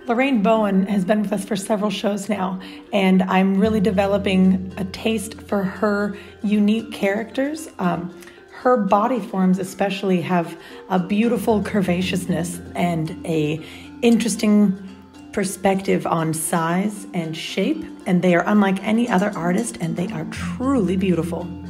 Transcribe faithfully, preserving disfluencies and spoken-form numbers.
Lorraine Bowen has been with us for several shows now, and I'm really developing a taste for her unique characters. Um, her body forms especially have a beautiful curvaceousness and a interesting perspective on size and shape, and they are unlike any other artist, and they are truly beautiful.